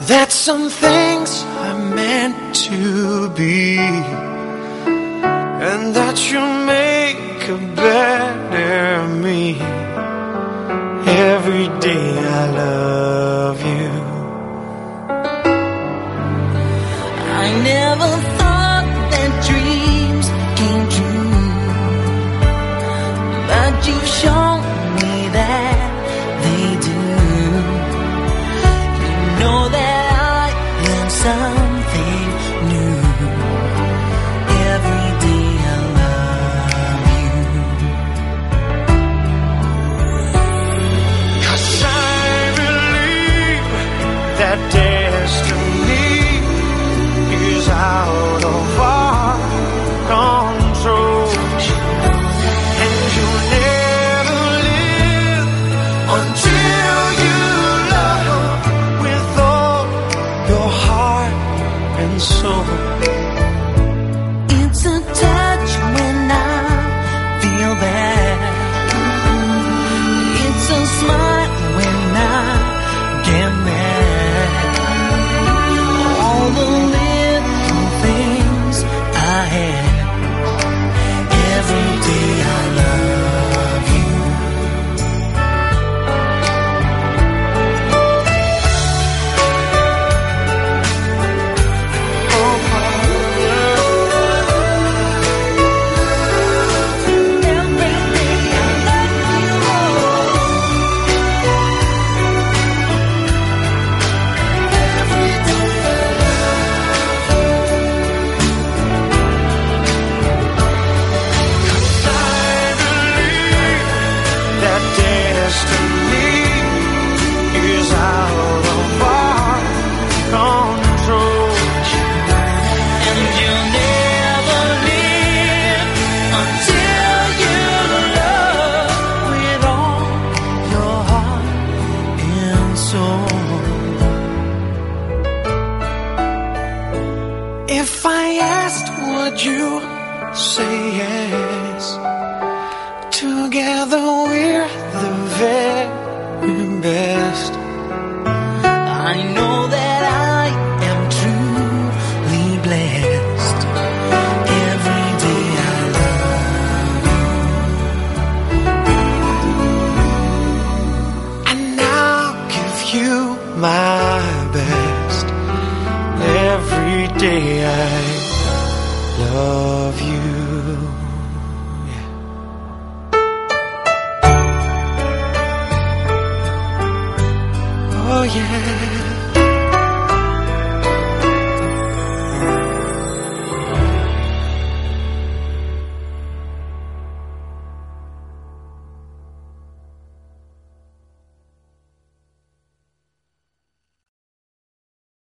that some things are meant to be, and that you'll make a better me. Every day I love you. I never thought that dreams came true, but you've shown me that they do. You know that I am something new. Every day I love you. 'Cause I believe that destiny is out of our control, and you'll never live until you love with all your heart and soul. It's a touch when I feel bad. It's a smile when I get mad. All the little things I had. Every day I love you. Destiny is out of our control, And you'll never live until you love with all your heart and soul. if I asked, would you say yes? Together we're the very best. I know that I am truly blessed. Every day I love you. And I'll give you my best. Every day I love you. Oh yeah.